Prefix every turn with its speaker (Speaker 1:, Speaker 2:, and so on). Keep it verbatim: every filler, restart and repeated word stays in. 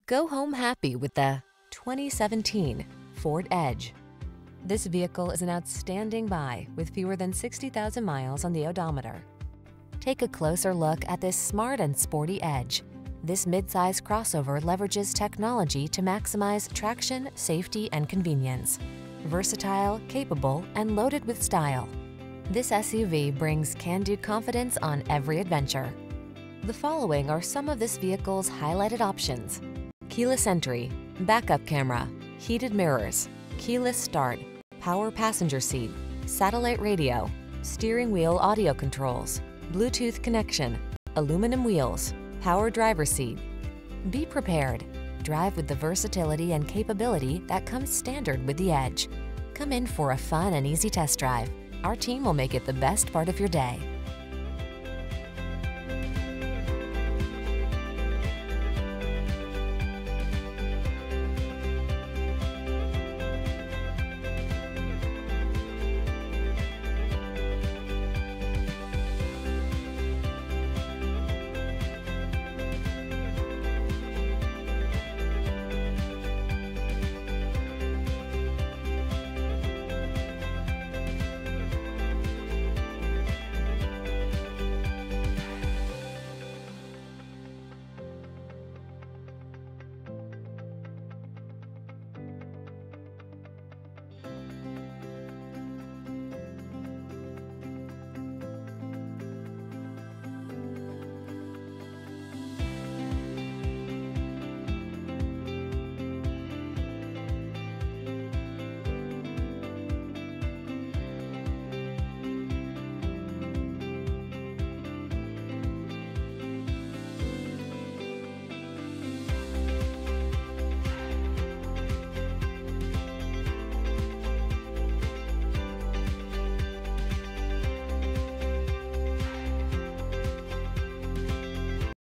Speaker 1: Go home happy with the twenty seventeen Ford Edge. This vehicle is an outstanding buy with fewer than sixty thousand miles on the odometer. Take a closer look at this smart and sporty Edge. This midsize crossover leverages technology to maximize traction, safety, and convenience. Versatile, capable, and loaded with style, this S U V brings can-do confidence on every adventure. The following are some of this vehicle's highlighted options: keyless entry, backup camera, heated mirrors, keyless start, power passenger seat, satellite radio, steering wheel audio controls, Bluetooth connection, aluminum wheels, power driver seat. Be prepared. Drive with the versatility and capability that comes standard with the Edge. Come in for a fun and easy test drive. Our team will make it the best part of your day.